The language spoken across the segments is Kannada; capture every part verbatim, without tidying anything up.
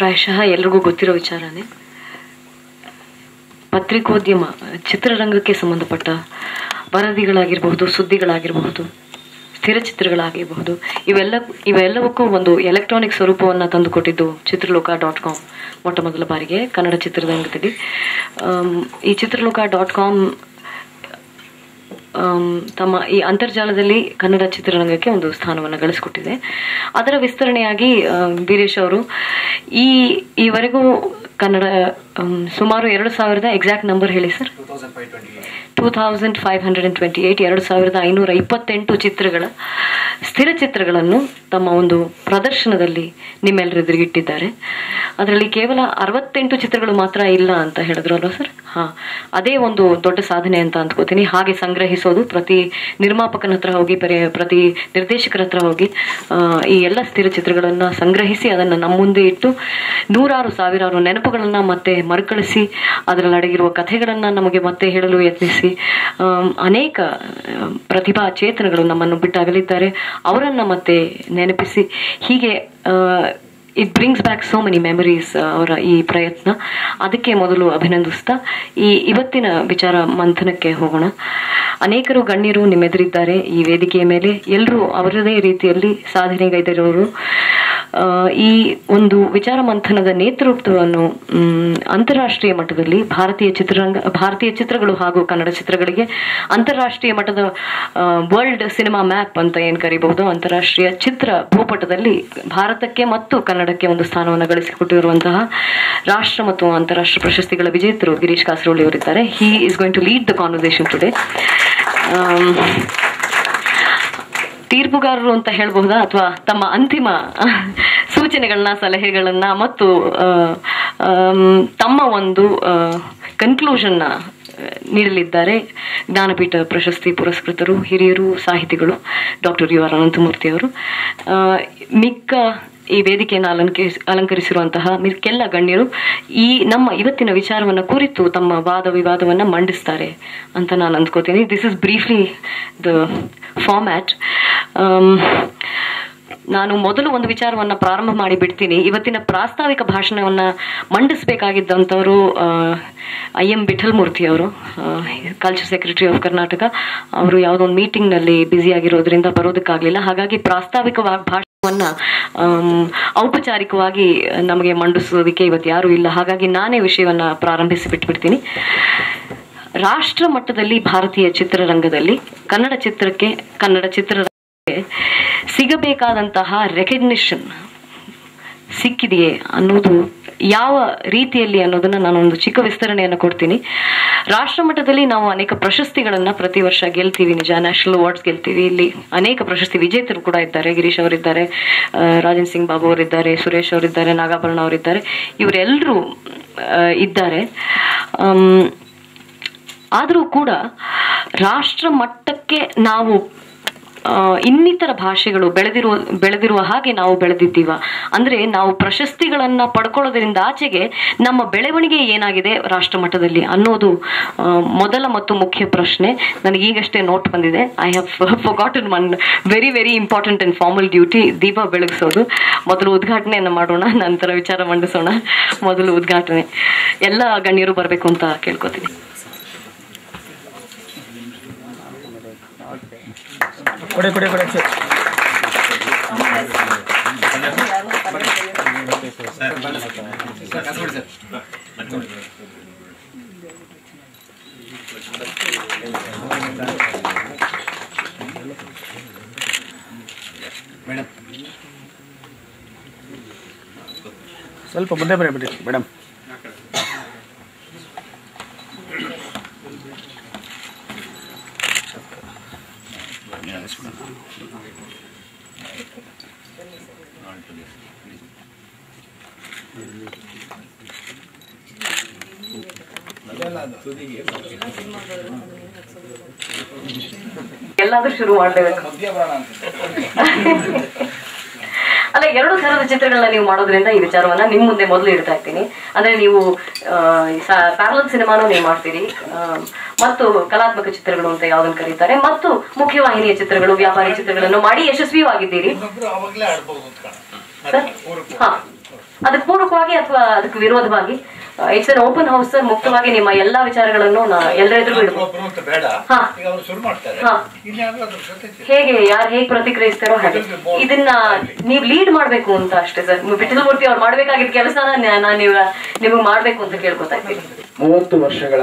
ಪ್ರಾಯಶಃ ಎಲ್ರಿಗೂ ಗೊತ್ತಿರೋ ವಿಚಾರನೇ. ಪತ್ರಿಕೋದ್ಯಮ, ಚಿತ್ರರಂಗಕ್ಕೆ ಸಂಬಂಧಪಟ್ಟ ವರದಿಗಳಾಗಿರಬಹುದು, ಸುದ್ದಿಗಳಾಗಿರಬಹುದು, ಸ್ಥಿರಚಿತ್ರಗಳಾಗಿರಬಹುದು, ಇವೆಲ್ಲ ಇವೆಲ್ಲವಕ್ಕೂ ಒಂದು ಎಲೆಕ್ಟ್ರಾನಿಕ್ ಸ್ವರೂಪವನ್ನು ತಂದುಕೊಟ್ಟಿದ್ದು ಚಿತ್ರಲೋಕ ಡಾಟ್ ಕಾಮ್ ಮೊಟ್ಟ ಮೊದಲ ಬಾರಿಗೆ ಕನ್ನಡ ಚಿತ್ರರಂಗದಲ್ಲಿ. ಈ ಚಿತ್ರಲೋಕ ಡಾಟ್ ಕಾಮ್ ತಮ್ಮ ಈ ಅಂತರ್ಜಾಲದಲ್ಲಿ ಕನ್ನಡ ಚಿತ್ರರಂಗಕ್ಕೆ ಒಂದು ಸ್ಥಾನವನ್ನು ಗಳಿಸಿಕೊಟ್ಟಿದೆ. ಅದರ ವಿಸ್ತರಣೆಯಾಗಿ ವೀರೇಶ್ ಅವರು ಈ ಈವರೆಗೂ ಕನ್ನಡ ಸುಮಾರು ಎರಡು ಸಾವಿರದ ಎಕ್ಸಾಕ್ಟ್ ನಂಬರ್ ಹೇಳಿ sir, two thousand five hundred and twenty eight ಎರಡು ಸಾವಿರದ ಐನೂರ ಇಪ್ಪತ್ತೆಂಟು ಚಿತ್ರಗಳ ಸ್ಥಿರ ಚಿತ್ರಗಳನ್ನು ತಮ್ಮ ಒಂದು ಪ್ರದರ್ಶನದಲ್ಲಿ ನಿಮ್ಮೆಲ್ಲರೆದುರಿಗಿಟ್ಟಿದ್ದಾರೆ. ಅದರಲ್ಲಿ ಕೇವಲ ಅರವತ್ತೆಂಟು ಚಿತ್ರಗಳು ಮಾತ್ರ ಇಲ್ಲ ಅಂತ ಹೇಳಿದ್ರು ಅಲ್ವಾ ಸರ್? ಹಾಂ, ಅದೇ ಒಂದು ದೊಡ್ಡ ಸಾಧನೆ ಅಂತ ಅಂದ್ಕೋತೀನಿ. ಹಾಗೆ ಸಂಗ್ರಹಿಸೋದು, ಪ್ರತಿ ನಿರ್ಮಾಪಕನ ಹತ್ರ ಹೋಗಿ, ಪರಿ ಪ್ರತಿ ನಿರ್ದೇಶಕರ ಹತ್ರ ಹೋಗಿ ಈ ಎಲ್ಲ ಸ್ಥಿರ ಚಿತ್ರಗಳನ್ನು ಸಂಗ್ರಹಿಸಿ ಅದನ್ನು ನಮ್ಮ ಮುಂದೆ ಇಟ್ಟು ನೂರಾರು ಸಾವಿರಾರು ನೆನಪುಗಳನ್ನು ಮತ್ತೆ ಮರುಕಳಿಸಿ ಅದರಲ್ಲಿ ಅಡಗಿರುವ ಕಥೆಗಳನ್ನು ನಮಗೆ ಮತ್ತೆ ಹೇಳಲು ಯತ್ನಿಸಿ ಅನೇಕ ಪ್ರತಿಭಾ ಚೇತನಗಳು ನಮ್ಮನ್ನು ಬಿಟ್ಟಾಗಲಿದ್ದಾರೆ, ಅವರನ್ನು ಮತ್ತೆ ನೆನಪಿಸಿ ಹೀಗೆ it brings back so many memories ಅವರ ಈ ಪ್ರಯತ್ನ. ಅದಕ್ಕೆ ಮೊದಲು ಅಭಿನಂದಿಸ್ತಾ ಈ ಇವತ್ತಿನ ವಿಚಾರ ಮಂಥನಕ್ಕೆ ಹೋಗೋಣ. ಅನೇಕರು ಗಣ್ಯರು ನಿಮ್ಮೆದುರಿದ್ದಾರೆ ಈ ವೇದಿಕೆಯ ಮೇಲೆ. ಎಲ್ಲರೂ ಅವರದೇ ರೀತಿಯಲ್ಲಿ ಸಾಧನೆಗೈದಿರೋರು. ಈ ಒಂದು ವಿಚಾರ ಮಂಥನದ ನೇತೃತ್ವವನ್ನು ಅಂತಾರಾಷ್ಟ್ರೀಯ ಮಟ್ಟದಲ್ಲಿ ಭಾರತೀಯ ಚಿತ್ರರಂಗ ಭಾರತೀಯ ಚಿತ್ರಗಳು ಹಾಗೂ ಕನ್ನಡ ಚಿತ್ರಗಳಿಗೆ ಅಂತಾರಾಷ್ಟ್ರೀಯ ಮಟ್ಟದ ವರ್ಲ್ಡ್ ಸಿನಿಮಾ ಮ್ಯಾಪ್ ಅಂತ ಏನು ಕರೀಬಹುದು, ಅಂತಾರಾಷ್ಟ್ರೀಯ ಚಿತ್ರ ಭೂಪಟದಲ್ಲಿ ಭಾರತಕ್ಕೆ ಮತ್ತು ಕನ್ನಡಕ್ಕೆ ಒಂದು ಸ್ಥಾನವನ್ನು ಗಳಿಸಿಕೊಟ್ಟಿರುವಂತಹ ರಾಷ್ಟ್ರ ಮತ್ತು ಅಂತಾರಾಷ್ಟ್ರೀಯ ಪ್ರಶಸ್ತಿಗಳ ವಿಜೇತರು ಗಿರೀಶ್ ಕಾಸರವಳ್ಳಿ ಅವರಿದ್ದಾರೆ. He is going to lead the conversation today. ತೀರ್ಪುಗಾರರು ಅಂತ ಹೇಳಬಹುದಾ, ಅಥವಾ ತಮ್ಮ ಅಂತಿಮ ಸೂಚನೆಗಳನ್ನ, ಸಲಹೆಗಳನ್ನ ಮತ್ತು ತಮ್ಮ ಒಂದು ಕನ್ಕ್ಲೂಷನ್ನ ನೀಡಲಿದ್ದಾರೆ ಜ್ಞಾನಪೀಠ ಪ್ರಶಸ್ತಿ ಪುರಸ್ಕೃತರು, ಹಿರಿಯರು, ಸಾಹಿತಿಗಳು ಡಾಕ್ಟರ್ ಯು ಆರ್ ಅನಂತಮೂರ್ತಿ ಅವರು. ಮಿಕ್ಕ ಈ ವೇದಿಕೆಯನ್ನು ಅಲಂಕರಿಸಿ ಅಲಂಕರಿಸಿರುವಂತಹ ಮಿಕ್ಕೆಲ್ಲ ಗಣ್ಯರು ಈ ನಮ್ಮ ಇವತ್ತಿನ ವಿಚಾರವನ್ನು ಕುರಿತು ತಮ್ಮ ವಾದ ವಿವಾದವನ್ನು ಮಂಡಿಸ್ತಾರೆ ಅಂತ ನಾನು ಅಂದ್ಕೋತೀನಿ. This is briefly the format. ನಾನು ಮೊದಲು ಒಂದು ವಿಚಾರವನ್ನು ಪ್ರಾರಂಭ ಮಾಡಿ ಬಿಡ್ತೀನಿ. ಇವತ್ತಿನ ಪ್ರಾಸ್ತಾವಿಕ ಭಾಷಣವನ್ನು ಮಂಡಿಸಬೇಕಾಗಿದ್ದಂಥವರು ಐ ಎಂ ವಿಠಲ್ ಮೂರ್ತಿ ಅವರು, ಕಲ್ಚರ್ ಸೆಕ್ರೆಟರಿ ಆಫ್ ಕರ್ನಾಟಕ. ಅವರು ಯಾವುದೋ ಒಂದು ಮೀಟಿಂಗ್ನಲ್ಲಿ ಬ್ಯುಸಿ ಆಗಿರೋದ್ರಿಂದ ಬರೋದಕ್ಕಾಗಲಿಲ್ಲ. ಹಾಗಾಗಿ ಪ್ರಾಸ್ತಾವಿಕ ಭಾಷಣವನ್ನು ಔಪಚಾರಿಕವಾಗಿ ನಮಗೆ ಮಂಡಿಸೋದಕ್ಕೆ ಇವತ್ತು ಯಾರೂ ಇಲ್ಲ. ಹಾಗಾಗಿ ನಾನೇ ವಿಷಯವನ್ನು ಪ್ರಾರಂಭಿಸಿ ಬಿಟ್ಬಿಡ್ತೀನಿ. ರಾಷ್ಟ್ರ ಮಟ್ಟದಲ್ಲಿ ಭಾರತೀಯ ಚಿತ್ರರಂಗದಲ್ಲಿ ಕನ್ನಡ ಚಿತ್ರಕ್ಕೆ ಕನ್ನಡ ಚಿತ್ರರಂಗಕ್ಕೆ ಸಿಗಬೇಕಾದಂತಹ ರೆಕಗ್ನಿಷನ್ ಸಿಕ್ಕಿದೆಯೇ ಅನ್ನೋದು ಯಾವ ರೀತಿಯಲ್ಲಿ ಅನ್ನೋದನ್ನ ನಾನೊಂದು ಚಿಕ್ಕ ವಿಸ್ತರಣೆಯನ್ನು ಕೊಡ್ತೀನಿ. ರಾಷ್ಟ್ರ ಮಟ್ಟದಲ್ಲಿ ನಾವು ಅನೇಕ ಪ್ರಶಸ್ತಿಗಳನ್ನ ಪ್ರತಿ ವರ್ಷ ಗೆಲ್ತೀವಿ, ನಿಜ, ನ್ಯಾಷನಲ್ ಅವಾರ್ಡ್ಸ್ ಗೆಲ್ತೀವಿ. ಇಲ್ಲಿ ಅನೇಕ ಪ್ರಶಸ್ತಿ ವಿಜೇತರು ಕೂಡ ಇದ್ದಾರೆ. ಗಿರೀಶ್ ಅವರಿದ್ದಾರೆ, ರಾಜನ್ ಸಿಂಗ್ ಬಾಬು ಅವರಿದ್ದಾರೆ, ಸುರೇಶ್ ಅವರಿದ್ದಾರೆ, ನಾಗಾಭರಣ ಅವರಿದ್ದಾರೆ, ಇವರೆಲ್ಲರೂ ಇದ್ದಾರೆ. ಆದರೂ ಕೂಡ ರಾಷ್ಟ್ರ ಮಟ್ಟಕ್ಕೆ ನಾವು ಇನ್ನಿತರ ಭಾಷೆಗಳು ಬೆಳೆದಿರುವ ಬೆಳೆದಿರುವ ಹಾಗೆ ನಾವು ಬೆಳೆದಿದ್ದೀವ ಅಂದ್ರೆ ನಾವು ಪ್ರಶಸ್ತಿಗಳನ್ನ ಪಡ್ಕೊಳ್ಳೋದ್ರಿಂದ ಆಚೆಗೆ ನಮ್ಮ ಬೆಳವಣಿಗೆ ಏನಾಗಿದೆ ರಾಷ್ಟ್ರ ಮಟ್ಟದಲ್ಲಿ ಅನ್ನೋದು ಮೊದಲ ಮತ್ತು ಮುಖ್ಯ ಪ್ರಶ್ನೆ. ನನಗೆ ಈಗಷ್ಟೇ ನೋಟ್ ಬಂದಿದೆ. I have forgotten one very very important and formal duty, ದೀಪ ಬೆಳಗಿಸೋದು. ಮೊದಲು ಉದ್ಘಾಟನೆಯನ್ನು ಮಾಡೋಣ, ನಂತರ ವಿಚಾರ ಮಂಡಿಸೋಣ. ಮೊದಲು ಉದ್ಘಾಟನೆ. ಎಲ್ಲ ಗಣ್ಯರು ಬರಬೇಕು ಅಂತ ಕೇಳ್ಕೊತೀನಿ. ಕೊಡೆ ಕೊಡೆ ಕೊಡೆ ಮೇಡಮ್, ಸ್ವಲ್ಪ ಮುಂದೆ ಬರಬಿಡಿ ಮೇಡಮ್. ಎಲ್ಲಾದ್ರೂ ಶುರು ಮಾಡಲೇಬೇಕು ಅಲ್ಲ. ಎರಡು ಥರದ ಚಿತ್ರಗಳನ್ನ ನೀವು ಮಾಡೋದ್ರಿಂದ ಈ ವಿಚಾರವನ್ನ ನಿಮ್ ಮುಂದೆ ಮೊದಲು ಇಡ್ತಾ ಇರ್ತೀನಿ. ಅಂದ್ರೆ ನೀವು ಪ್ಯಾರಲಲ್ ಸಿನಿಮಾನು ನೀವು ಮಾಡ್ತೀರಿ, ಮತ್ತು ಕಲಾತ್ಮಕ ಚಿತ್ರಗಳು ಅಂತ ಯಾವ್ದನ್ನು ಕರೀತಾರೆ, ಮತ್ತು ಮುಖ್ಯವಾಹಿನಿಯ ಚಿತ್ರಗಳು, ವ್ಯಾಪಾರಿ ಚಿತ್ರಗಳನ್ನು ಮಾಡಿ ಯಶಸ್ವಿಯಾಗಿದ್ದೀರಿ. ಹಾ, ಅದಕ್ಕೆ ಪೂರಕವಾಗಿ ಅಥವಾ ಅದಕ್ಕೆ ವಿರೋಧವಾಗಿ? It's an open house sir, ಮುಕ್ತವಾಗಿ ನಿಮ್ಮ ಎಲ್ಲಾ ವಿಚಾರಗಳನ್ನು ಎಲ್ಲರ ಎದುರು ಇಡಬಹುದು. ಹೇಗೆ ಯಾರು ಹೇಗೆ ಪ್ರತಿಕ್ರಿಯಿಸ್ತಾರೋ ಹಾಗೆ ಇದನ್ನ ನೀವು ಲೀಡ್ ಮಾಡ್ಬೇಕು ಅಂತ ಅಷ್ಟೇ ಸರ್. ವಿಠಲ್ ಮೂರ್ತಿ ಅವ್ರು ಮಾಡ್ಬೇಕಾಗಿದ್ದ ಕೆಲಸನ ನಾನು ನೀವು ನಿಮಗೆ ಮಾಡ್ಬೇಕು ಅಂತ ಕೇಳ್ಕೊತಾ ಇದ್ದೀನಿ. ಮೂವತ್ತು ವರ್ಷಗಳ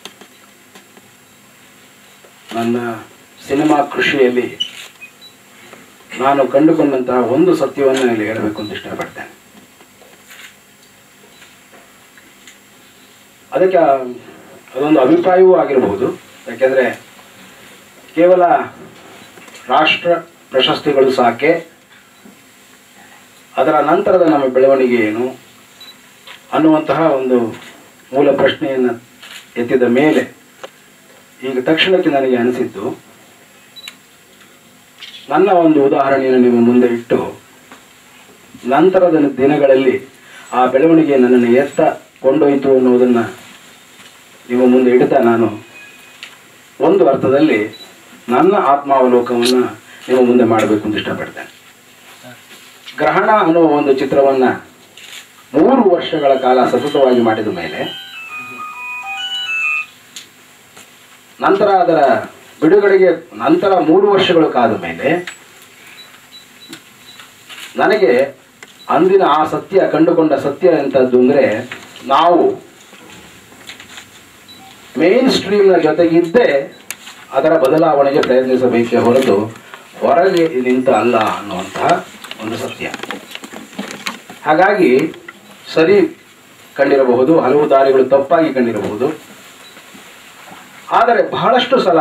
ನನ್ನ ಸಿನಿಮಾ ಕೃಷಿಯಲ್ಲಿ ನಾನು ಕಂಡುಕೊಂಡಂತಹ ಒಂದು ಸತ್ಯವನ್ನು ಇಲ್ಲಿ ಹೇಳಬೇಕು ಅಂತ ಇಷ್ಟಪಡ್ತೇನೆ. ಅದಕ್ಕೆ ಅದೊಂದು ಅಭಿಪ್ರಾಯವೂ ಆಗಿರಬಹುದು. ಯಾಕೆಂದರೆ ಕೇವಲ ರಾಷ್ಟ್ರ ಪ್ರಶಸ್ತಿಗಳು ಸಾಕೆ, ಅದರ ನಂತರದ ನಮ್ಮ ಬೆಳವಣಿಗೆ ಏನು ಅನ್ನುವಂತಹ ಒಂದು ಮೂಲ ಪ್ರಶ್ನೆಯನ್ನು ಎತ್ತಿದ ಮೇಲೆ ಈಗ ತಕ್ಷಣಕ್ಕೆ ನನಗೆ ಅನಿಸಿದ್ದು, ನನ್ನ ಒಂದು ಉದಾಹರಣೆಯನ್ನು ನಿಮ್ಮ ಮುಂದೆ ಇಟ್ಟು ನಂತರದ ದಿನಗಳಲ್ಲಿ ಆ ಬೆಳವಣಿಗೆ ನನ್ನನ್ನು ಎತ್ತ ಕೊಂಡೊಯ್ತು ಅನ್ನೋದನ್ನು ನಿಮ್ಮ ಮುಂದೆ ಇಡ್ತಾ ನಾನು ಒಂದು ಅರ್ಥದಲ್ಲಿ ನನ್ನ ಆತ್ಮಾವಲೋಕವನ್ನು ನಿಮ್ಮ ಮುಂದೆ ಮಾಡಬೇಕು ಅಂತ ಇಷ್ಟಪಡ್ತೇನೆ. ಗ್ರಹಣ ಅನ್ನುವ ಒಂದು ಚಿತ್ರವನ್ನು ಮೂರು ವರ್ಷಗಳ ಕಾಲ ಸತತವಾಗಿ ಮಾಡಿದ ಮೇಲೆ ನಂತರ ಅದರ ಬಿಡುಗಡೆಗೆ ನಂತರ ಮೂರು ವರ್ಷಗಳು ಕಾದ ಮೇಲೆ ನನಗೆ ಅಂದಿನ ಆ ಸತ್ಯ ಕಂಡುಕೊಂಡ ಸತ್ಯ ಎಂಥದ್ದು ಅಂದರೆ, ನಾವು ಮೇನ್ ಸ್ಟ್ರೀಮ್ನ ಜೊತೆಗಿದ್ದೇ ಅದರ ಬದಲಾವಣೆಗೆ ಪ್ರಯತ್ನಿಸಬೇಕೇ ಹೊರತು ಹೊರಗೆ ನಿಂತ ಅಲ್ಲ ಅನ್ನುವಂತಹ ಒಂದು ಸತ್ಯ. ಹಾಗಾಗಿ ಸರಿ ಕಂಡಿರಬಹುದು, ಹಲವು ದಾರಿಗಳು ತಪ್ಪಾಗಿ ಕಂಡಿರಬಹುದು, ಆದರೆ ಬಹಳಷ್ಟು ಸಲ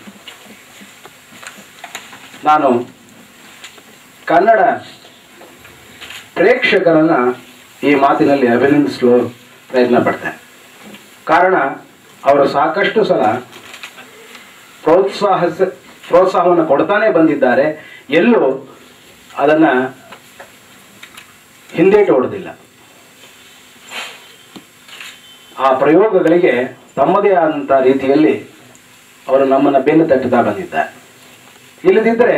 ನಾನು ಕನ್ನಡ ಪ್ರೇಕ್ಷಕರನ್ನು ಈ ಮಾತಿನಲ್ಲಿ ಅಭಿನಂದಿಸಲು ಪ್ರಯತ್ನ ಪಡ್ತೇನೆ. ಕಾರಣ ಅವರು ಸಾಕಷ್ಟು ಸಲ ಪ್ರೋತ್ಸಾಹ ಪ್ರೋತ್ಸಾಹವನ್ನು ಕೊಡ್ತಾನೆ ಬಂದಿದ್ದಾರೆ, ಎಲ್ಲೂ ಅದನ್ನು ಹಿಂದೇಟು ಹೊಡೆದಿಲ್ಲ. ಆ ಪ್ರಯೋಗಗಳಿಗೆ ತಮ್ಮದೇ ಆದಂಥ ರೀತಿಯಲ್ಲಿ ಅವರು ನಮ್ಮನ್ನು ಬೆನ್ನು ತಟ್ಟುತ್ತಾ ಬಂದಿದ್ದಾರೆ. ಇಲ್ಲದಿದ್ದರೆ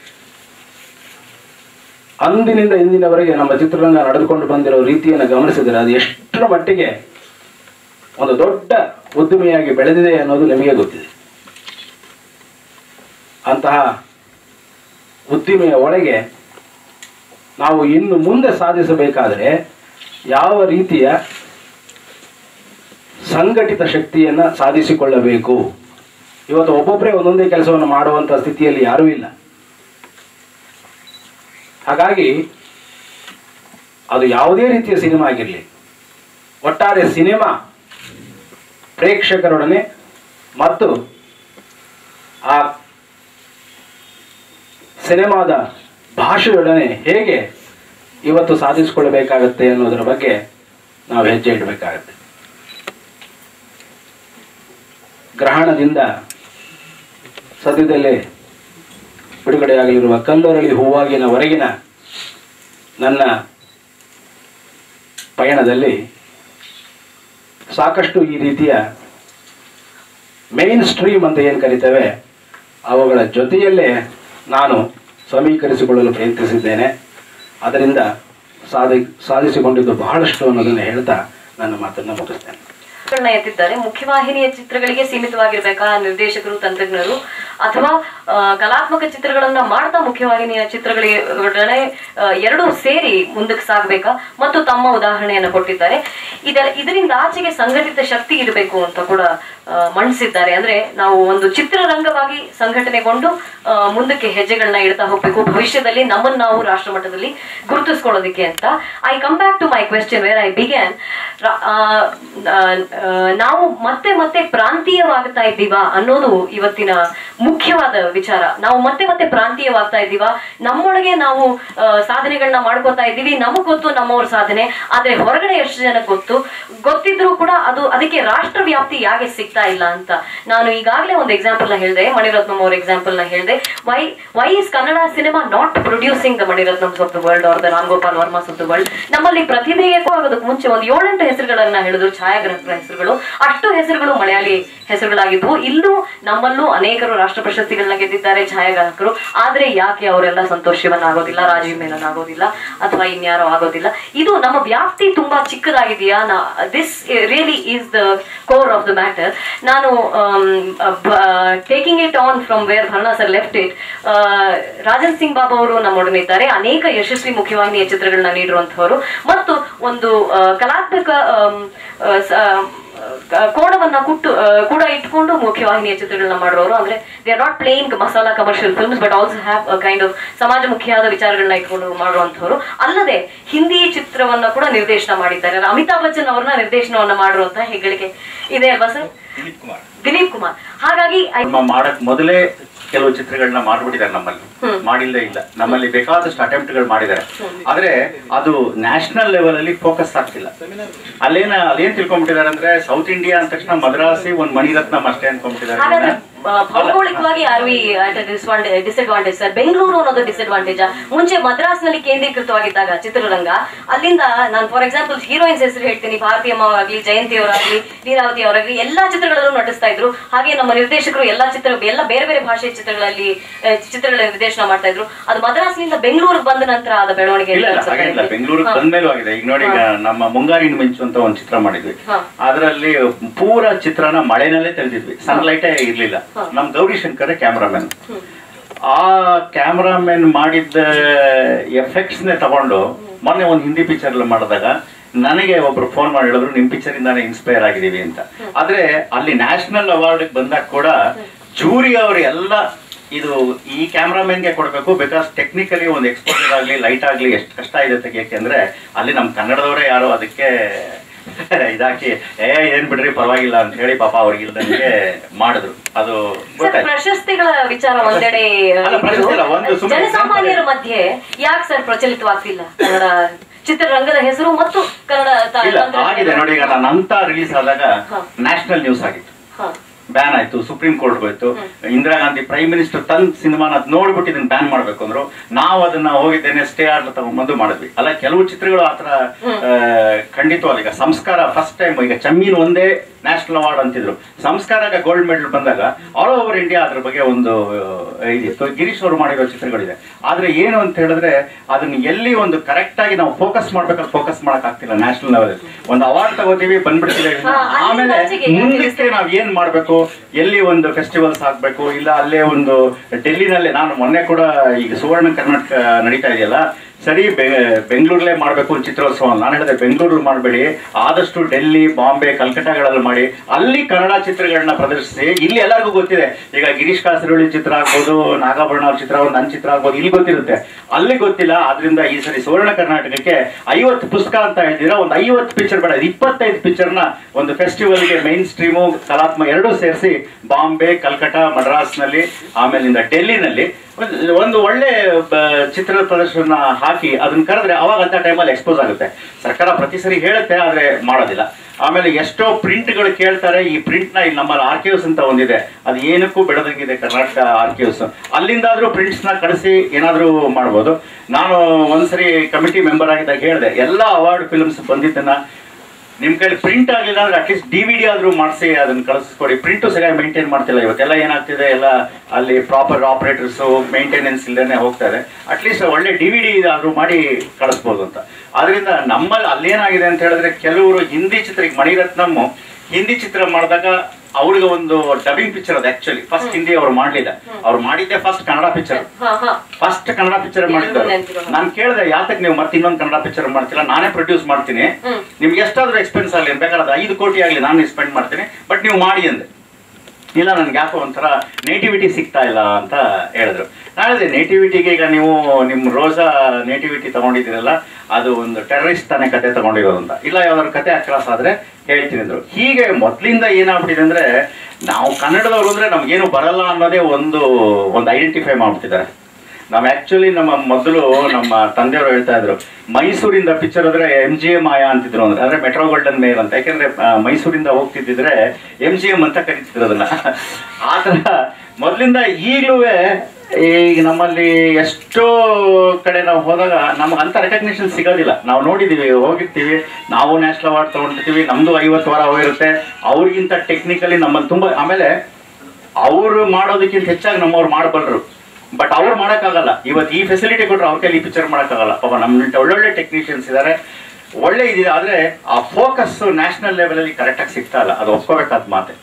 ಅಂದಿನಿಂದ ಇಂದಿನವರೆಗೆ ನಮ್ಮ ಚಿತ್ರರಂಗ ನಡೆದುಕೊಂಡು ಬಂದಿರೋ ರೀತಿಯನ್ನು ಗಮನಿಸಿದರೆ ಅದು ಎಷ್ಟರ ಮಟ್ಟಿಗೆ ಒಂದು ದೊಡ್ಡ ಉದ್ಯಮಿಯಾಗಿ ಬೆಳೆದಿದೆ ಅನ್ನೋದು ನಿಮಗೆ ಗೊತ್ತಿದೆ. ಅಂತಹ ಉದ್ದಿಮೆಯ ಒಳಗೆ ನಾವು ಇನ್ನು ಮುಂದೆ ಸಾಧಿಸಬೇಕಾದರೆ ಯಾವ ರೀತಿಯ ಸಂಘಟಿತ ಶಕ್ತಿಯನ್ನು ಸಾಧಿಸಿಕೊಳ್ಳಬೇಕು. ಇವತ್ತು ಒಬ್ಬೊಬ್ಬರೇ ಒಂದೊಂದೇ ಕೆಲಸವನ್ನು ಮಾಡುವಂಥ ಸ್ಥಿತಿಯಲ್ಲಿ ಯಾರೂ ಇಲ್ಲ. ಹಾಗಾಗಿ ಅದು ಯಾವುದೇ ರೀತಿಯ ಸಿನಿಮಾ ಆಗಿರಲಿ, ಒಟ್ಟಾರೆ ಸಿನಿಮಾ ಪ್ರೇಕ್ಷಕರೊಡನೆ ಮತ್ತು ಆ ಸಿನಿಮಾದ ಭಾಷೆಯೊಡನೆ ಹೇಗೆ ಇವತ್ತು ಸಾಧಿಸಿಕೊಳ್ಳಬೇಕಾಗತ್ತೆ ಅನ್ನೋದರ ಬಗ್ಗೆ ನಾವು ಹೆಜ್ಜೆ ಇಡಬೇಕಾಗತ್ತೆ. ಗ್ರಹಣದಿಂದ ಸದ್ಯದಲ್ಲೇ ಬಿಡುಗಡೆಯಾಗಲಿರುವ ಕಲ್ಲರಳಿ ಹೂವಾಗಿನ ಹೊರಗಿನ ನನ್ನ ಪಯಣದಲ್ಲಿ ಸಾಕಷ್ಟು ಈ ರೀತಿಯ ಮೇನ್ ಸ್ಟ್ರೀಮ್ ಅಂತ ಏನು ಕರಿತೇವೆ ಅವುಗಳ ಜೊತೆಯಲ್ಲೇ ನಾನು ಸಮೀಕರಿಸಿಕೊಳ್ಳಲು ಪ್ರಯತ್ನಿಸಿದ್ದೇನೆ. ಅದರಿಂದ ಸಾಧಿ ಸಾಧಿಸಿಕೊಂಡಿದ್ದು ಬಹಳಷ್ಟು ಅನ್ನೋದನ್ನು ಹೇಳ್ತಾ ನನ್ನ ಮಾತನ್ನು ಮುಗಿಸ್ತೇನೆ. ಎತ್ತಿದ್ದಾರೆ. ಮುಖ್ಯವಾಹಿನಿಯ ಚಿತ್ರಗಳಿಗೆ ಸೀಮಿತವಾಗಿರ್ಬೇಕಾ ನಿರ್ದೇಶಕರು, ತಂತ್ರಜ್ಞರು, ಅಥವಾ ಕಲಾತ್ಮಕ ಚಿತ್ರಗಳನ್ನ ಮಾಡ್ತಾ ಮುಖ್ಯವಾಹಿನಿಯ ಚಿತ್ರಗಳಿಗೆ ಎರಡೂ ಸೇರಿ ಮುಂದಕ್ಕೆ ಸಾಗಬೇಕಾ ಮತ್ತು ತಮ್ಮ ಉದಾಹರಣೆಯನ್ನು ಕೊಟ್ಟಿದ್ದಾರೆ. ಇದ ಇದರಿಂದ ಆಚೆಗೆ ಸಂಘಟಿತ ಶಕ್ತಿ ಇರಬೇಕು ಅಂತ ಕೂಡ ಮಂಡಿಸಿದ್ದಾರೆ. ಅಂದ್ರೆ ನಾವು ಒಂದು ಚಿತ್ರರಂಗವಾಗಿ ಸಂಘಟನೆಗೊಂಡು ಮುಂದಕ್ಕೆ ಹೆಜ್ಜೆಗಳನ್ನ ಇಡ್ತಾ ಹೋಗ್ಬೇಕು ಭವಿಷ್ಯದಲ್ಲಿ ನಮ್ಮನ್ನು ನಾವು ರಾಷ್ಟ್ರ ಮಟ್ಟದಲ್ಲಿ ಗುರುತಿಸ್ಕೊಳ್ಳೋದಕ್ಕೆ ಅಂತ. I come back to my question where I began. ನಾವು ಮತ್ತೆ ಮತ್ತೆ ಪ್ರಾಂತೀಯವಾಗ್ತಾ ಇದ್ದೀವಾ ಅನ್ನೋದು ಇವತ್ತಿನ ಮುಖ್ಯವಾದ ವಿಚಾರ. ನಾವು ಮತ್ತೆ ಮತ್ತೆ ಪ್ರಾಂತೀಯವಾಗ್ತಾ ಇದ್ದೀವಾ, ನಮ್ಮೊಳಗೆ ನಾವು ಸಾಧನೆಗಳನ್ನ ಮಾಡ್ಕೋತಾ ಇದ್ದೀವಿ, ನಮಗ್ ಗೊತ್ತು ನಮ್ಮವ್ರ ಸಾಧನೆ, ಆದ್ರೆ ಹೊರಗಡೆ ಎಷ್ಟು ಜನಕ್ಕೆ ಗೊತ್ತು, ಗೊತ್ತಿದ್ರು ಕೂಡ ಅದು ಅದಕ್ಕೆ ರಾಷ್ಟ್ರ ವ್ಯಾಪ್ತಿ ಯಾಕೆ ಸಿಗ್ತಾ ಇಲ್ಲ ಅಂತ. ನಾನು ಈಗಾಗಲೇ ಒಂದು ಎಕ್ಸಾಂಪಲ್ ನ ಹೇಳಿದೆ, ಮಣಿರತ್ನಂ ಅವ್ರ ಎಕ್ಸಾಂಪಲ್ ನ ಹೇಳಿದೆ. Why why is Kannada cinema not producing the Mani Ratnams of the world or the Ram Gopal Varmas of the world? ನಮ್ಮಲ್ಲಿ ಪ್ರತಿಭೆಗೂ ಆಗೋದಕ್ಕೆ ಮುಂಚೆ ಒಂದು ಏಳೆಂಟು ಹೆಸರುಗಳನ್ನ ಹೇಳಿದ್ರು, ಛಾಯಾಗ್ರಾಹಕರ ಹೆಸರುಗಳು. ಅಷ್ಟು ಹೆಸರುಗಳು ಮಲಯಾಳಿ ಹೆಸರುಗಳಾಗಿದ್ವು. ಇಲ್ಲೂ ನಮ್ಮಲ್ಲೂ ಅನೇಕರು ರಾಷ್ಟ್ರ ಪ್ರಶಸ್ತಿಗಳನ್ನ ಗೆದ್ದಿದ್ದಾರೆ ಛಾಯಾಗ್ರಾಹಕರು. ಆದ್ರೆ ಯಾಕೆ ಅವರೆಲ್ಲ ಸಂತೋಷ್ ಶಿವನ್ ಆಗೋದಿಲ್ಲ, ರಾಜೀವ್ ಮೆನನ್ ಆಗೋದಿಲ್ಲ, ಅಥವಾ ಇನ್ಯಾರೋ ಆಗೋದಿಲ್ಲ? ಇದು ನಮ್ಮ ವ್ಯಾಪ್ತಿ ತುಂಬಾ ಚಿಕ್ಕದಾಗಿದೆಯಾ? This really is the core of the matter. ನಾನು taking it on from where Bharana sir left it, Rajan Singh Babu ಅವರು ನಮ್ಮೊಡನೆ ಇದ್ದಾರೆ. ಅನೇಕ ಯಶಸ್ವಿ ಮುಖ್ಯವಾಹಿನಿಯ ಚಿತ್ರಗಳನ್ನ ನೀಡಿರುವಂತಹವರು ಮತ್ತು ಒಂದು ಕಲಾತ್ಮಕ ಕೋಣವನ್ನ ಕುಟ್ಟು ಕೂಡ ಇಟ್ಕೊಂಡು ಮುಖ್ಯವಾಹಿನಿಯ ಚಿತ್ರಗಳನ್ನ ಮಾಡೋರು. ಅಂದ್ರೆ they are not playing masala commercial films but also have kind of ಸಮಾಜಮುಖಿಯಾದ ವಿಚಾರಗಳನ್ನ ಇಟ್ಕೊಂಡು ಮಾಡುವಂತವ್ರು. ಅಲ್ಲದೆ ಹಿಂದಿ ಚಿತ್ರವನ್ನ ಕೂಡ ನಿರ್ದೇಶನ ಮಾಡಿದ್ದಾರೆ. ಅಮಿತಾಬ್ ಬಚ್ಚನ್ ಅವ್ರನ್ನ ನಿರ್ದೇಶನವನ್ನ ಮಾಡಿರುವಂತಹ ಹೆಗ್ಗಳಿಕೆ ಇದೆ ಅಲ್ವಾ ಸರ್? ದಿಲೀಪ್ ಕುಮಾರ್. ಹಾಗಾಗಿ ಮಾಡಕ್ ಮೊದಲೇ ಕೆಲವು ಚಿತ್ರಗಳನ್ನ ಮಾಡ್ಬಿಟ್ಟಿದ್ದಾರೆ, ನಮ್ಮಲ್ಲಿ ಮಾಡಿಲ್ಲೇ ಇಲ್ಲ. ನಮ್ಮಲ್ಲಿ ಬೇಕಾದಷ್ಟು ಅಟೆಂಪ್ಟ್ ಗಳು ಮಾಡಿದ್ದಾರೆ, ಆದ್ರೆ ಅದು ನ್ಯಾಷನಲ್ ಲೆವೆಲ್ ಅಲ್ಲಿ ಫೋಕಸ್ ಆಗ್ತಿಲ್ಲ. ಅಲ್ಲೇನ ಅಲ್ಲೇನ್ ತಿಳ್ಕೊಂಡ್ಬಿಟ್ಟಿದ್ದಾರೆ ಅಂದ್ರೆ ಸೌತ್ ಇಂಡಿಯಾ ಅಂದ ತಕ್ಷಣ ಮದ್ರಾಸಿ ಒಂದ್ ಮಣಿರತ್ನಂ ಅಷ್ಟೇ ಅನ್ಕೊಂಡ್ಬಿಟ್ಟಿದ್ದಾರೆ. ಭೌಗೋಳಿಕವಾಗಿ are we disadvantage sir? Bengaluru ಅನ್ನೋದು ಡಿಸ್ಅಡ್ವಾಂಟೇಜ್. ಮುಂಚೆ ಮದ್ರಾಸ್ ನಲ್ಲಿ ಕೇಂದ್ರೀಕೃತವಾಗಿದ್ದಾಗ ಚಿತ್ರರಂಗ, ಅಲ್ಲಿಂದ ನಾನು ಫಾರ್ ಎಕ್ಸಾಂಪಲ್ ಹೀರೋಯಿನ್ಸ್ ಹೆಸರು ಹೇಳ್ತೀನಿ, ಭಾರತಿ ಅಮ್ಮ ಆಗಲಿ, ಜಯಂತಿ ಅವರಾಗ್ಲಿ, ಲೀಲಾವತಿ ಅವರಾಗ್ಲಿ, ಎಲ್ಲಾ ಚಿತ್ರಗಳಲ್ಲೂ ನಟಿಸ್ತಾ ಇದ್ರು. ಹಾಗೆ ನಮ್ಮ ನಿರ್ದೇಶಕರು ಎಲ್ಲಾ ಚಿತ್ರ ಎಲ್ಲ ಬೇರೆ ಬೇರೆ ಭಾಷೆಯ ಚಿತ್ರಗಳಲ್ಲಿ ಚಿತ್ರಗಳ ನಿರ್ದೇಶನ ಮಾಡ್ತಾ ಇದ್ರು. ಅದು ಮದ್ರಾಸ್ನಿಂದ ಬೆಂಗಳೂರಿಗೆ ಬಂದ ನಂತರ ಆದ ಬೆಳವಣಿಗೆ. ಬೆಂಗಳೂರಿಗೆ ಬಂದ್ಮೇಲೂ ಆಗಿದೆ. ಈಗ ನೋಡಿ, ನಮ್ಮ ಮುಂಗಾರಿನ ಮಿಂಚು ಅಂತ ಒಂದು ಚಿತ್ರ ಮಾಡಿದ್ವಿ, ಅದರಲ್ಲಿ ಪೂರ ಚಿತ್ರನ ಮಳೆನಲ್ಲೇ ತೆಗೆದಿದ್ವಿ, ಸನ್ಲೈಟೇ ಇರ್ಲಿಲ್ಲ. ನಮ್ ಗೌರಿ ಶಂಕರ್ ಕ್ಯಾಮ್ರಾಮನ್, ಆ ಕ್ಯಾಮ್ರಾಮನ್ ಮಾಡಿದ್ದ ಎಫೆಕ್ಟ್ಸ್ ನೇ ತಗೊಂಡು ಮೊನ್ನೆ ಒಂದು ಹಿಂದಿ ಪಿಕ್ಚರ್ ಮಾಡಿದಾಗ ನನಗೆ ಒಬ್ರು ಫೋನ್ ಮಾಡಿ ಹೇಳಿದ್ರು, ನಿಮ್ ಪಿಕ್ಚರ್ ಇಂದಾನೆ ಇನ್ಸ್ಪೈರ್ ಆಗಿದೀವಿ ಅಂತ. ಆದ್ರೆ ಅಲ್ಲಿ ನ್ಯಾಷನಲ್ ಅವಾರ್ಡ್ ಬಂದಾಗ ಕೂಡ ಜೂರಿ ಅವರು ಎಲ್ಲ ಇದು ಈ ಕ್ಯಾಮ್ರಾಮನ್ಗೆ ಕೊಡ್ಬೇಕು, ಬಿಕಾಸ್ ಟೆಕ್ನಿಕಲಿ ಒಂದು ಎಕ್ಸ್ಪೋಜರ್ ಆಗ್ಲಿ ಲೈಟ್ ಆಗ್ಲಿ ಎಷ್ಟು ಕಷ್ಟ ಇದೆ ತೆಗಿಯಕ್ಕೆ ಅಂದ್ರೆ ಅಲ್ಲಿ ನಮ್ ಕನ್ನಡದವರೇ ಯಾರು ಅದಕ್ಕೆ ಇದಾಕಿ ಏ ಏನ್ ಬಿಡ್ರಿ ಪರವಾಗಿಲ್ಲ ಅಂತ ಹೇಳಿ ಪಾಪ ಅವ್ರಿಗಿಲ್ದಂಗೆ ಮಾಡಿದ್ರು. ಅದು ಪ್ರಶಸ್ತಿಗಳ ವಿಚಾರ ಒಂದೆಡೆ ಜನಸಾಮಾನ್ಯರ ಮಧ್ಯೆ ಯಾಕೆ ಸರ್ ಪ್ರಚಲಿತವಾಗ್ತಿಲ್ಲ ಕನ್ನಡ ಚಿತ್ರರಂಗದ ಹೆಸರು ಮತ್ತು ಕನ್ನಡ ಆಗಿದೆ ನೋಡಿ. ಈಗ ನಾನು ಅಂತ ರಿಲೀಸ್ ಆದಾಗ ನ್ಯಾಷನಲ್ ನ್ಯೂಸ್ ಆಗಿತ್ತು, ಬ್ಯಾನ್ ಆಯ್ತು, ಸುಪ್ರೀಂ ಕೋರ್ಟ್ ಹೋಯ್ತು. ಇಂದಿರಾ ಗಾಂಧಿ ಪ್ರೈಮ್ ಮಿನಿಸ್ಟರ್ ತಂದ್ ಸಿನಿಮಾನ ನೋಡ್ಬಿಟ್ಟು ಇದನ್ನ ಬ್ಯಾನ್ ಮಾಡ್ಬೇಕು ಅಂದ್ರು. ನಾವು ಅದನ್ನ ಹೋಗಿದ್ದೇನೆ ಸ್ಟೇ ಆರ್ಡರ್ ತಗೊಂಡ್ಬಂದು ಮಾಡಿದ್ವಿ. ಅಲ್ಲ, ಕೆಲವು ಚಿತ್ರಗಳು ಆತರ ಖಂಡಿತವಾಗಿ. ಈಗ ಸಂಸ್ಕಾರ ಫಸ್ಟ್ ಟೈಮ್, ಈಗ ಚಮ್ಮೀನ್ ಒಂದೇ ನ್ಯಾಷನಲ್ ಅವಾರ್ಡ್ ಅಂತಿದ್ರು, ಸಂಸ್ಕಾರಕ್ಕೆ ಗೋಲ್ಡ್ ಮೆಡಲ್ ಬಂದಾಗ ಆಲ್ ಓವರ್ ಇಂಡಿಯಾ ಅದ್ರ ಬಗ್ಗೆ ಒಂದು ಇದಿತ್ತು. ಗಿರೀಶ್ ಅವರು ಮಾಡಿರೋ ಚಿತ್ರಗಳಿದೆ. ಆದ್ರೆ ಏನು ಅಂತ ಹೇಳಿದ್ರೆ ಅದನ್ನ ಎಲ್ಲಿ ಒಂದು ಕರೆಕ್ಟ್ ಆಗಿ ನಾವು ಫೋಕಸ್ ಮಾಡ್ಬೇಕಾದ್ರೆ ಫೋಕಸ್ ಮಾಡಕ್ ಆಗ್ತಿಲ್ಲ. ನ್ಯಾಷನಲ್ ಲೆವೆಲ್ ಒಂದು ಅವಾರ್ಡ್ ತಗೋತೀವಿ, ಬಂದ್ಬಿಡ್ತೀವಿ. ಆಮೇಲೆ ಮುಂದಕ್ಕೆ ನಾವ್ ಏನ್ ಮಾಡ್ಬೇಕು, ಎಲ್ಲಿ ಒಂದು ಫೆಸ್ಟಿವಲ್ಸ್ ಆಗ್ಬೇಕು, ಇಲ್ಲ ಅಲ್ಲೇ ಒಂದು ಡೆಲ್ಲಿನಲ್ಲೇ. ನಾನು ಮೊನ್ನೆ ಕೂಡ ಈಗ ಸುವರ್ಣ ಕರ್ನಾಟಕ ನಡೀತಾ ಇದೆಯಲ್ಲ, ಸರಿ ಬೆಂಗಳೂರಲ್ಲೇ ಮಾಡಬೇಕು ಚಿತ್ರೋತ್ಸವ. ನಾನು ಹೇಳಿದೆ ಬೆಂಗಳೂರು ಮಾಡಬೇಡಿ, ಆದಷ್ಟು ಡೆಲ್ಲಿ, ಬಾಂಬೆ, ಕಲ್ಕಟ್ಟಾಗಳಲ್ಲಿ ಮಾಡಿ, ಅಲ್ಲಿ ಕನ್ನಡ ಚಿತ್ರಗಳನ್ನ ಪ್ರದರ್ಶಿಸಿ. ಇಲ್ಲಿ ಎಲ್ಲರಿಗೂ ಗೊತ್ತಿದೆ, ಈಗ ಗಿರೀಶ್ ಕಾಸರವಳ್ಳಿ ಚಿತ್ರ ಆಗ್ಬೋದು, ನಾಗಾಭರಣ ಅವ್ರ ಚಿತ್ರ, ನನ್ನ ಚಿತ್ರ ಆಗ್ಬೋದು, ಇಲ್ಲಿ ಗೊತ್ತಿರುತ್ತೆ, ಅಲ್ಲಿ ಗೊತ್ತಿಲ್ಲ. ಆದ್ರಿಂದ ಈ ಸರಿ ಸುವರ್ಣ ಕರ್ನಾಟಕಕ್ಕೆ ಐವತ್ತು ಪುಸ್ತಕ ಅಂತ ಹೇಳ್ತೀರಾ, ಒಂದು ಐವತ್ತು ಪಿಕ್ಚರ್ ಬೇಡ, ಇಪ್ಪತ್ತೈದು ಪಿಕ್ಚರ್ನ ಒಂದು ಫೆಸ್ಟಿವಲ್ಗೆ ಮೈನ್ ಸ್ಟ್ರೀಮು ಕಲಾತ್ಮಕ ಎರಡೂ ಸೇರಿಸಿ ಬಾಂಬೆ, ಕಲ್ಕಟ್ಟ, ಮಡ್ರಾಸ್ನಲ್ಲಿ, ಆಮೇಲಿಂದ ಡೆಲ್ಲಿನಲ್ಲಿ ಒಂದು ಒಳ್ಳೆ ಚಿತ್ರದ ಪ್ರದರ್ಶನ ಹಾಕಿ ಅದನ್ನ ಕರೆದ್ರೆ ಅವಾಗ ಅಂತ ಟೈಮಲ್ಲಿ ಎಕ್ಸ್ಪೋಸ್ ಆಗುತ್ತೆ. ಸರ್ಕಾರ ಪ್ರತಿ ಸರಿ ಹೇಳುತ್ತೆ, ಆದ್ರೆ ಮಾಡೋದಿಲ್ಲ. ಆಮೇಲೆ ಎಷ್ಟೋ ಪ್ರಿಂಟ್ಗಳು ಕೇಳ್ತಾರೆ. ಈ ಪ್ರಿಂಟ್ ನ ಇಲ್ಲಿ ನಮ್ಮಲ್ಲಿ ಆರ್ಕಿವ್ಸ್ ಅಂತ ಒಂದಿದೆ, ಅದು ಏನಕ್ಕೂ ಬೆಳೆದಂಗಿದೆ ಕರ್ನಾಟಕ ಆರ್ಕಿವ್ಸ್. ಅಲ್ಲಿಂದಾದ್ರೂ ಪ್ರಿಂಟ್ಸ್ ನ ಕಳಿಸಿ ಏನಾದ್ರೂ ಮಾಡ್ಬೋದು. ನಾನು ಒಂದ್ಸರಿ ಕಮಿಟಿ ಮೆಂಬರ್ ಆಗಿದ್ದಾಗ ಹೇಳಿದೆ, ಎಲ್ಲ ಅವಾರ್ಡ್ ಫಿಲ್ಮ್ಸ್ ಬಂದಿದ್ದನ್ನ ನಿಮ್ ಕೈಲಿ ಪ್ರಿಂಟ್ ಆಗಿಲ್ಲ ಅಂದ್ರೆ ಅಟ್ಲೀಸ್ಟ್ ಡಿ ವಿ ಡಿ ಆದ್ರೂ ಮಾಡಿಸಿ ಅದನ್ನ ಕಳಿಸ್ಕೊಡಿ. ಪ್ರಿಂಟು ಸರಿಯಾಗಿ ಮೇಂಟೈನ್ ಮಾಡ್ತಿಲ್ಲ. ಇವತ್ತೆಲ್ಲ ಏನಾಗ್ತಿದೆ, ಎಲ್ಲ ಅಲ್ಲಿ ಪ್ರಾಪರ್ ಆಪರೇಟರ್ಸ್ ಮೇಂಟೆನೆನ್ಸ್ ಇಲ್ಲದೇ ಹೋಗ್ತಾ ಇದೆ. ಅಟ್ಲೀಸ್ಟ್ ಒಳ್ಳೆ ಡಿ ವಿ ಡಿ ಆದ್ರೂ ಮಾಡಿ ಕಳಿಸ್ಬೋದು ಅಂತ. ಆದ್ರಿಂದ ನಮ್ಮಲ್ಲಿ ಅಲ್ಲೇನಾಗಿದೆ ಅಂತ ಹೇಳಿದ್ರೆ, ಕೆಲವರು ಹಿಂದಿ ಚಿತ್ರ, ಈಗ ಮಣಿರತ್ನಂ ಹಿಂದಿ ಚಿತ್ರ ಮಾಡಿದಾಗ ಅವ್ರಿಗೆ ಒಂದು ಡಬ್ಬಿಂಗ್ ಪಿಕ್ಚರ್ ಅದು. ಆಕ್ಚುಲಿ ಫಸ್ಟ್ ಹಿಂದಿ ಅವ್ರು ಮಾಡ್ಲಿಲ್ಲ, ಅವ್ರು ಮಾಡಿದ್ದೆ first Kannada picture. First Kannada picture ಮಾಡಿದ್ರು. ನಾನು ಕೇಳಿದೆ, ಯಾತಕ್ಕೆ ನೀವು ಮತ್ತೆ ಇನ್ನೊಂದು ಕನ್ನಡ ಪಿಕ್ಚರ್ ಮಾಡ್ತಿಲ್ಲ, ನಾನೇ ಪ್ರೊಡ್ಯೂಸ್ ಮಾಡ್ತೀನಿ, ನಿಮ್ಗೆ ಎಷ್ಟಾದ್ರೂ ಎಕ್ಸ್ಪೆನ್ಸ್ ಆಗಲಿ, ಬೇಕಾದ್ರೆ ಐದು ಕೋಟಿ ಆಗಲಿ ನಾನು ಸ್ಪೆಂಡ್ ಮಾಡ್ತೀನಿ, ಬಟ್ ನೀವು ಮಾಡಿ ಅಂದೆ. ಇಲ್ಲ, ನನ್ಗೆ ಯಾಕೋ ಒಂಥರ ನೇಟಿವಿಟಿ ಸಿಗ್ತಾ ಇಲ್ಲ ಅಂತ ಹೇಳಿದ್ರು. ನಾನು ಹೇಳಿದೆ, ನೇಟಿವಿಟಿಗೆ ಈಗ ನೀವು ನಿಮ್ಮ ರೋಸಾ ನೇಟಿವಿಟಿ ತಗೊಂಡಿದ್ದೀರಲ್ಲ, ಅದು ಒಂದು ಟೆರರಿಸ್ಟ್ ತಾನೇ ಕತೆ ತಗೊಂಡಿರೋದು ಅಂತ. ಇಲ್ಲ, ಯಾವ್ದಾದ್ರು ಕತೆ ಅಕ್ರಾಸ್ ಆದ್ರೆ ಹೇಳ್ತೀನಿ ಅಂದ್ರು. ಹೀಗೆ ಮೊದ್ಲಿಂದ ಏನಾಗ್ಬಿಟ್ಟಿದೆ ಅಂದ್ರೆ, ನಾವು ಕನ್ನಡದವರು ಅಂದ್ರೆ ನಮ್ಗೇನು ಬರಲ್ಲ ಅನ್ನೋದೇ ಒಂದು ಒಂದು ಐಡೆಂಟಿಫೈ ಮಾಡ್ಬಿಟ್ಟಿದ್ದಾರೆ. ನಾವು ಆಕ್ಚುಲಿ ನಮ್ಮ ಮೊದಲು ನಮ್ಮ ತಂದೆಯವರು ಹೇಳ್ತಾ ಇದ್ರು, ಮೈಸೂರಿಂದ ಪಿಕ್ಚರ್ ಅಂದ್ರೆ ಎಂ ಜಿ ಎಂ ಆಯಾ ಅಂತಿದ್ರು, ಅಂದ್ರೆ ಅಂದ್ರೆ ಮೆಟ್ರೋ ಗೋಲ್ಡನ್ ಮೇಲ್ ಅಂತ. ಯಾಕೆಂದ್ರೆ ಮೈಸೂರಿಂದ ಹೋಗ್ತಿದ್ದಿದ್ರೆ ಎಂ ಜಿ ಎಂ ಅಂತ ಕರೀತಿದ್ರು ಅದನ್ನ. ಆತರ ಮೊದ್ಲಿಂದ ಈಗಲೂ ಈಗ ನಮ್ಮಲ್ಲಿ ಎಷ್ಟೋ ಕಡೆ ನಾವು ಹೋದಾಗ ನಮ್ಗೆ ಅಂತ ರೆಕಗ್ನಿಷನ್ ಸಿಗೋದಿಲ್ಲ. ನಾವು ನೋಡಿದೀವಿ, ಹೋಗಿರ್ತೀವಿ, ನಾವು ನ್ಯಾಷನಲ್ ಅವಾರ್ಡ್ ತಗೊಂಡಿರ್ತೀವಿ, ನಮ್ದು ಐವತ್ತು ವಾರ ಹೋಗಿರುತ್ತೆ. ಅವ್ರಿಗಿಂತ ಟೆಕ್ನಿಕಲಿ ನಮ್ಮಲ್ಲಿ ತುಂಬಾ. ಆಮೇಲೆ ಅವರು ಮಾಡೋದಕ್ಕಿಂತ ಹೆಚ್ಚಾಗಿ ನಮ್ಮವ್ರು ಮಾಡಬಲ್ಲರು. ಬಟ್ ಅವ್ರು ಮಾಡೋಕ್ಕಾಗಲ್ಲ. ಇವತ್ತು ಈ ಫೆಸಿಲಿಟಿ ಕೊಟ್ಟರೆ ಅವ್ರ ಕೈಲಿ ಪಿಕ್ಚರ್ ಮಾಡೋಕ್ಕಾಗಲ್ಲ. ಪಾಪ ನಮ್ಮ ಒಳ್ಳೊಳ್ಳೆ ಟೆಕ್ನಿಷಿಯನ್ಸ್ ಇದ್ದಾರೆ, ಒಳ್ಳೆ ಇದಿದೆ. ಆದರೆ ಆ ಫೋಕಸ್ ನ್ಯಾಷನಲ್ ಲೆವೆಲಲ್ಲಿ ಕರೆಕ್ಟಾಗಿ ಸಿಗ್ತಾ ಇಲ್ಲ, ಅದು ಒಪ್ಕೋಬೇಕಾದ ಮಾತೆ.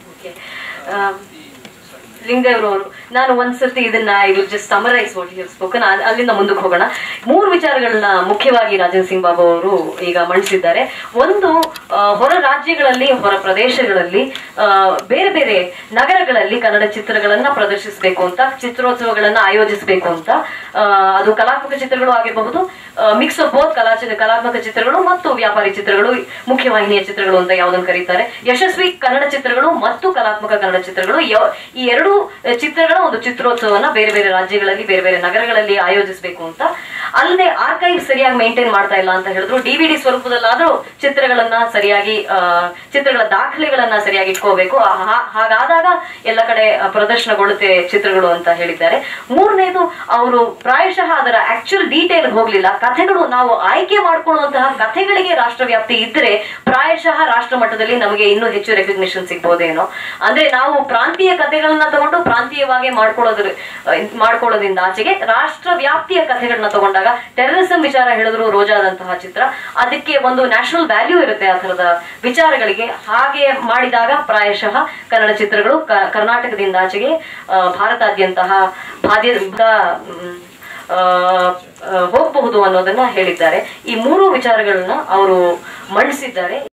ಲಿಂಗದೇವ್ರವರು, ನಾನು ಒಂದ್ಸರ್ತಿ ಇದನ್ನ I will just summarise what you spoken, ಅಲ್ಲಿಂದ ಮುಂದಕ್ಕೆ ಹೋಗೋಣ. ಮೂರು ವಿಚಾರಗಳನ್ನ ಮುಖ್ಯವಾಗಿ ರಾಜನ್ ಸಿಂಗ್ ಬಾಬು ಅವರು ಈಗ ಮಂಡಿಸಿದ್ದಾರೆ. ಒಂದು, ಹೊರ ರಾಜ್ಯಗಳಲ್ಲಿ, ಹೊರ ಪ್ರದೇಶಗಳಲ್ಲಿ, ಬೇರೆ ಬೇರೆ ನಗರಗಳಲ್ಲಿ ಕನ್ನಡ ಚಿತ್ರಗಳನ್ನ ಪ್ರದರ್ಶಿಸಬೇಕು ಅಂತ, ಚಿತ್ರೋತ್ಸವಗಳನ್ನ ಆಯೋಜಿಸಬೇಕು ಅಂತ. ಅದು ಕಲಾತ್ಮಕ ಚಿತ್ರಗಳು ಆಗಿರಬಹುದು, ಮಿಕ್ಸ್ ಆಫ್ ಬೋತ್, ಕಲಾ ಕಲಾತ್ಮಕ ಚಿತ್ರಗಳು ಮತ್ತು ವ್ಯಾಪಾರಿ ಚಿತ್ರಗಳು, ಮುಖ್ಯವಾಹಿನಿಯ ಚಿತ್ರಗಳು ಅಂತ ಯಾವುದನ್ನು ಕರೀತಾರೆ. ಯಶಸ್ವಿ ಕನ್ನಡ ಚಿತ್ರಗಳು ಮತ್ತು ಕಲಾತ್ಮಕ ಕನ್ನಡ ಚಿತ್ರಗಳು, ಈ ಎರಡು ಚಿತ್ರಗಳ ಒಂದು ಚಿತ್ರೋತ್ಸವನ ಬೇರೆ ಬೇರೆ ರಾಜ್ಯಗಳಲ್ಲಿ, ಬೇರೆ ಬೇರೆ ನಗರಗಳಲ್ಲಿ ಆಯೋಜಿಸಬೇಕು ಅಂತ. ಅಲ್ಲದೆ ಆರ್ಕೈವ್ ಸರಿಯಾಗಿ ಮೇಂಟೈನ್ ಮಾಡ್ತಾ ಇಲ್ಲ ಅಂತ ಹೇಳಿದ್ರು. ಡಿವಿಡಿ ಸ್ವರೂಪದಲ್ಲಾದ್ರೂ ಚಿತ್ರಗಳನ್ನ ಸರಿಯಾಗಿ, ಚಿತ್ರಗಳ ದಾಖಲೆಗಳನ್ನ ಸರಿಯಾಗಿ ಇಟ್ಕೋಬೇಕು, ಹಾಗಾದಾಗ ಎಲ್ಲ ಕಡೆ ಪ್ರದರ್ಶನಗೊಳ್ಳುತ್ತೆ ಚಿತ್ರಗಳು ಅಂತ ಹೇಳಿದ್ದಾರೆ. ಮೂರನೇದು, ಅವರು ಪ್ರಾಯಶಃ ಅದರ ಆಕ್ಚುಯಲ್ ಡೀಟೇಲ್ ಹೋಗ್ಲಿಲ್ಲ. ಕಥೆಗಳು, ನಾವು ಆಯ್ಕೆ ಮಾಡ್ಕೊಳ್ಳುವಂತಹ ಕಥೆಗಳಿಗೆ ರಾಷ್ಟ್ರವ್ಯಾಪ್ತಿ ಇದ್ರೆ ಪ್ರಾಯಶಃ ರಾಷ್ಟ್ರ ಮಟ್ಟದಲ್ಲಿ ನಮಗೆ ಇನ್ನೂ ಹೆಚ್ಚು ರೆಕಗ್ನಿಷನ್ ಸಿಗ್ಬೋದೇನೋ. ಅಂದ್ರೆ ನಾವು ಪ್ರಾಂತೀಯ ಕಥೆಗಳನ್ನ ತಗೊಂಡು ಪ್ರಾಂತೀಯವಾಗಿ ಮಾಡ್ಕೊಳ್ಳೋದ್ರ ಮಾಡ್ಕೊಳ್ಳೋದ್ರಿಂದ ಆಚೆಗೆ ರಾಷ್ಟ್ರ ವ್ಯಾಪ್ತಿಯ ಕಥೆಗಳನ್ನ ತಗೊಂಡಾಗ, ಟೆರರಿಸಂ ವಿಚಾರ ಹೇಳಿದ್ರು ರೋಜಾದಂತಹ ಚಿತ್ರ, ಅದಕ್ಕೆ ಒಂದು ನ್ಯಾಷನಲ್ ವ್ಯಾಲ್ಯೂ ಇರುತ್ತೆ ಆ ತರದ ವಿಚಾರಗಳಿಗೆ. ಹಾಗೆ ಮಾಡಿದಾಗ ಪ್ರಾಯಶಃ ಕನ್ನಡ ಚಿತ್ರಗಳು ಕರ್ನಾಟಕದಿಂದ ಆಚೆಗೆ ಭಾರತಾದ್ಯಂತಹ ಬಾಧ್ಯದ ಹೋಗಬಹುದು ಅನ್ನೋದನ್ನ ಹೇಳಿದ್ದಾರೆ. ಈ ಮೂರು ವಿಚಾರಗಳನ್ನ ಅವರು ಮಂಡಿಸಿದ್ದಾರೆ.